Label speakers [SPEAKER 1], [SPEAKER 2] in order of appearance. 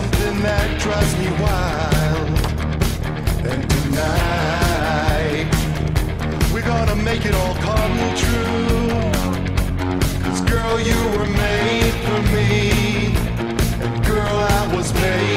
[SPEAKER 1] something that drives me wild. And tonight we're gonna make it all come true. 'Cause girl, you were made for me, and girl, I was made